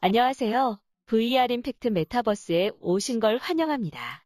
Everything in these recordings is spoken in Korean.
안녕하세요. VR 임팩트 메타버스에 오신 걸 환영합니다.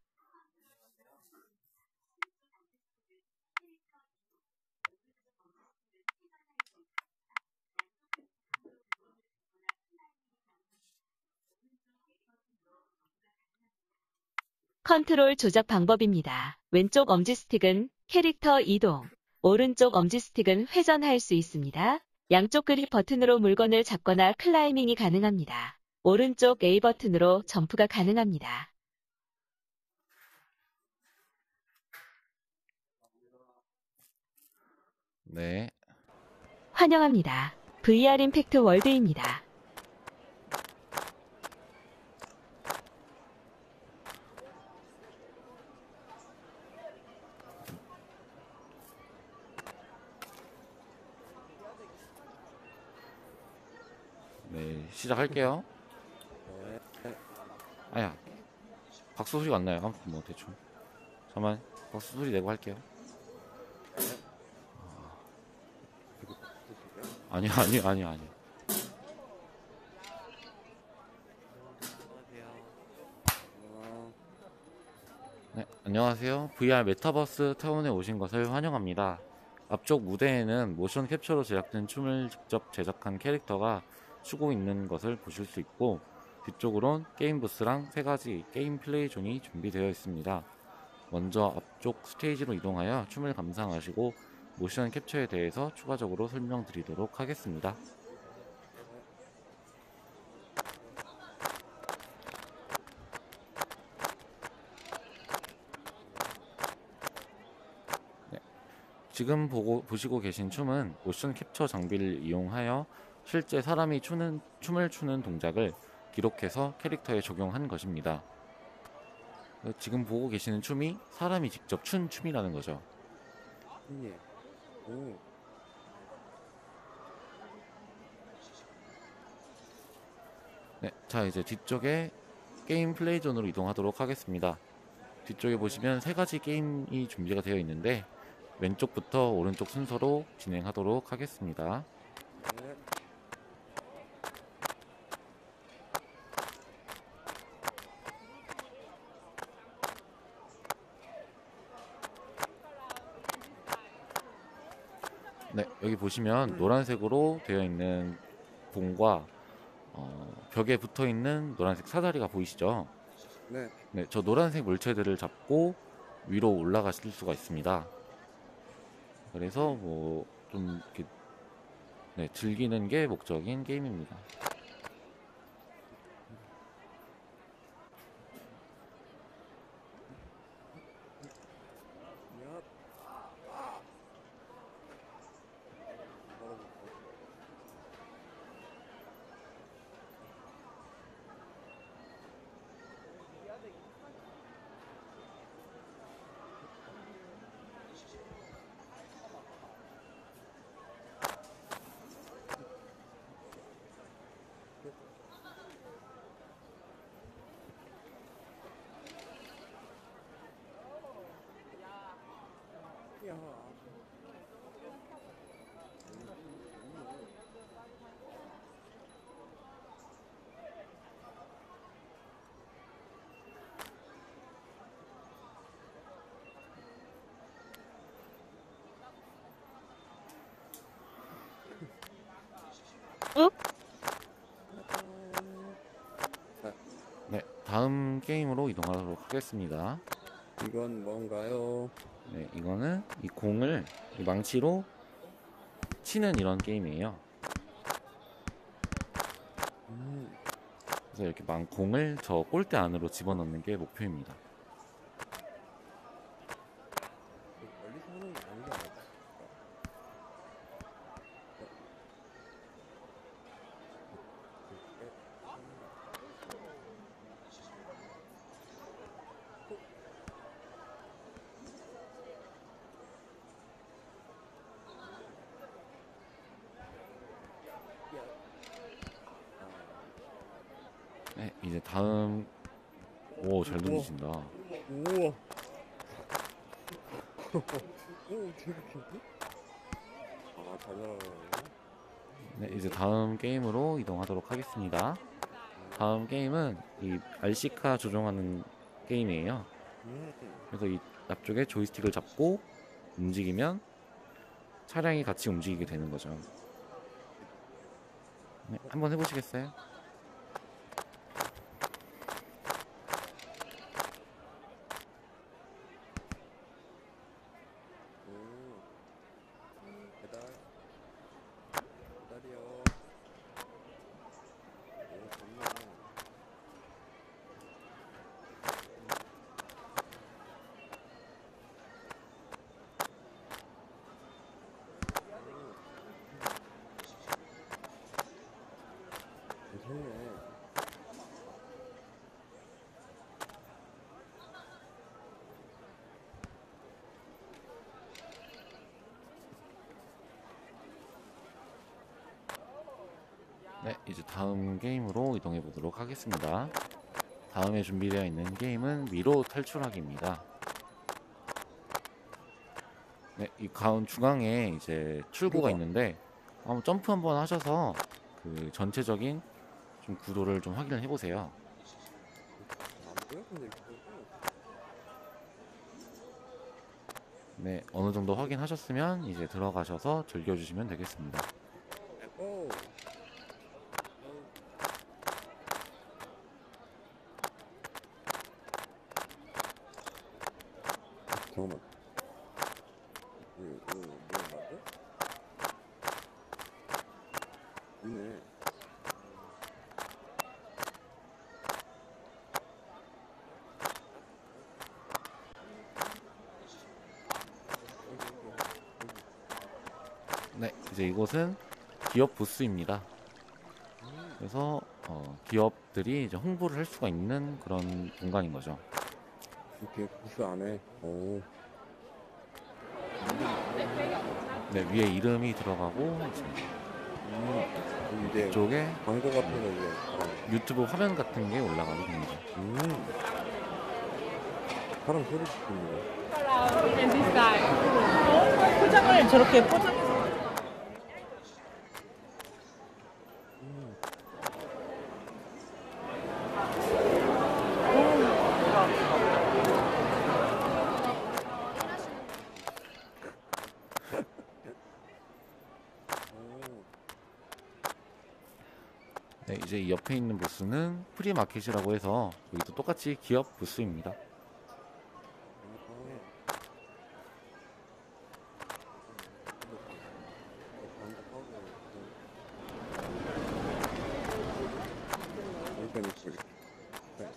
컨트롤 조작 방법입니다. 왼쪽 엄지스틱은 캐릭터 이동, 오른쪽 엄지스틱은 회전할 수 있습니다. 양쪽 그립 버튼으로 물건을 잡거나 클라이밍이 가능합니다. 오른쪽 A 버튼으로 점프가 가능합니다. 네. 환영합니다. VR 임팩트 월드입니다. 네, 시작할게요. 아야, 박수 소리가 안 나요. 아무튼 뭐 대충. 잠깐만, 박수 소리 내고 할게요. 아니요. 네, 안녕하세요. VR 메타버스 타운에 오신 것을 환영합니다. 앞쪽 무대에는 모션 캡처로 제작된 춤을 직접 제작한 캐릭터가 추고 있는 것을 보실 수 있고, 뒤쪽으론 게임 부스랑 3가지 게임 플레이 존이 준비되어 있습니다. 먼저 앞쪽 스테이지로 이동하여 춤을 감상하시고 모션 캡처에 대해서 추가적으로 설명드리도록 하겠습니다. 네, 지금 보시고 계신 춤은 모션 캡처 장비를 이용하여 실제 사람이 춤을 추는 동작을 기록해서 캐릭터에 적용한 것입니다. 지금 보고 계시는 춤이 사람이 직접 춘 춤이라는 거죠. 예. 오. 네, 자 이제 뒤쪽에 게임 플레이 존으로 이동하도록 하겠습니다. 뒤쪽에 보시면 3가지 게임이 준비가 되어 있는데 왼쪽부터 오른쪽 순서로 진행하도록 하겠습니다. 네. 네, 여기 보시면 노란색으로 되어 있는 공과 벽에 붙어 있는 노란색 사다리가 보이시죠? 네. 네, 저 노란색 물체들을 잡고 위로 올라가실 수가 있습니다. 그래서 뭐 좀 이렇게 즐기는 게 목적인 게임입니다. 야. 네, 다음 게임으로 이동하도록 하겠습니다. 이건 뭔가요? 네, 이거는 이 공을 이 망치로 치는 이런 게임이에요. 그래서 이렇게 공을 저 골대 안으로 집어넣는 게 목표입니다. 멀리서 하는 게 아닌 게 아닐까? 네, 이제 다음 잘 던지신다. 우와. 오, 재밌겠네? 잘 날아가네. 네, 이제 다음 게임으로 이동하도록 하겠습니다. 다음 게임은 이 RC카 조종하는 게임이에요. 음. 그래서 이 앞쪽에 조이스틱을 잡고 움직이면 차량이 같이 움직이게 되는 거죠. 네, 한번 해보시겠어요? 오. 배달이요. 오, 좋네. 괜찮네. 네, 이제 다음 게임으로 이동해 보도록 하겠습니다. 다음에 준비되어 있는 게임은 미로 탈출하기입니다. 네, 이 가운 중앙에 이제 출구가 출구가. 있는데 한번 점프 한번 하셔서 그 전체적인 좀 구도를 좀 확인을 해보세요. 안 보여? 근데 그거. 네, 어느 정도 확인하셨으면 이제 들어가셔서 즐겨주시면 되겠습니다. 오. 잠깐만. 이거 뭐야 맞아? 있네. 네, 이제 이곳은 기업 부스입니다. 그래서 기업들이 이제 홍보를 할 수가 있는 그런 공간인 거죠. 이렇게 부스 안에. 오. 네, 위에 이름이 들어가고 이제 이쪽에 광고 같은 거 이제. 유튜브 화면 같은 게 올라가게 됩니다. 사람 소리 듣는 거. and this guy. 포장을 저렇게 포장해서 네, 이제 이 옆에 있는 부스는 프리마켓이라고 해서 여기도 똑같이 기업 부스입니다. 일단 이렇게. 네.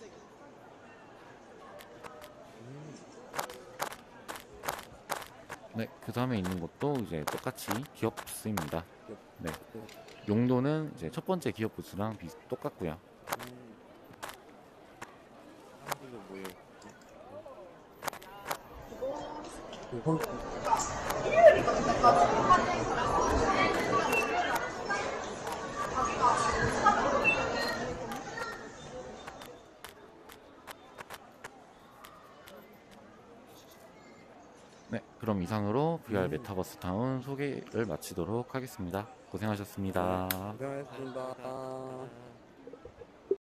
네, 그 다음에 있는 것도 이제 똑같이 기업 부스입니다. 네, 네. 용도는 이제 첫 번째 기업 부스랑 똑같고요. 사람들도 모여. 이거 네, 그럼 이상으로 VR 메타버스 타운 소개를 마치도록 하겠습니다. 고생하셨습니다. 고생하셨습니다.